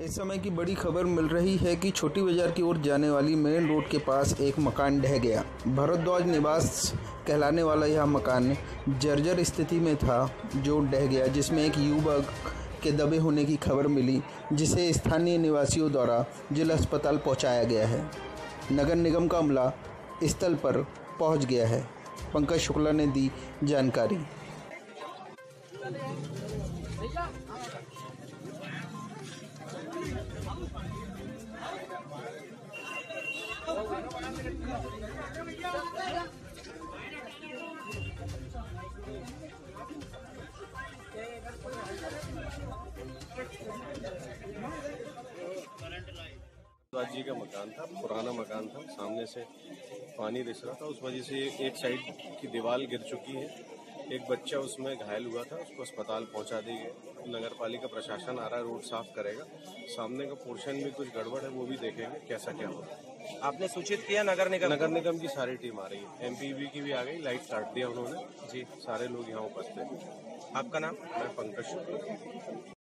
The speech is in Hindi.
इस समय की बड़ी खबर मिल रही है कि छोटी बाजार की ओर जाने वाली मेन रोड के पास एक मकान ढह गया। भरद्वाज निवास कहलाने वाला यह मकान जर्जर स्थिति में था जो ढह गया, जिसमें एक युवक के दबे होने की खबर मिली, जिसे स्थानीय निवासियों द्वारा जिला अस्पताल पहुंचाया गया है। नगर निगम का अमला स्थल पर पहुंच गया है। पंकज शुक्ला ने दी जानकारी। जी का मकान था, पुराना मकान था। सामने से पानी रिस रहा था, उस वजह से एक साइड की दीवार गिर चुकी है। एक बच्चा उसमें घायल हुआ था, उसको अस्पताल पहुंचा दी गई। नगर पालिका प्रशासन आ रहा है, रोड साफ करेगा। सामने का पोर्शन में कुछ गड़बड़ है, वो भी देखेंगे कैसा क्या होगा। आपने सूचित किया नगर निगम की सारी टीम आ रही है, एमपीबी की भी आ गई। लाइट काट दिया उन्होंने जी। सारे लोग यहाँ उपस्थित हैं। आपका नाम? मैं पंकज शुक्ला।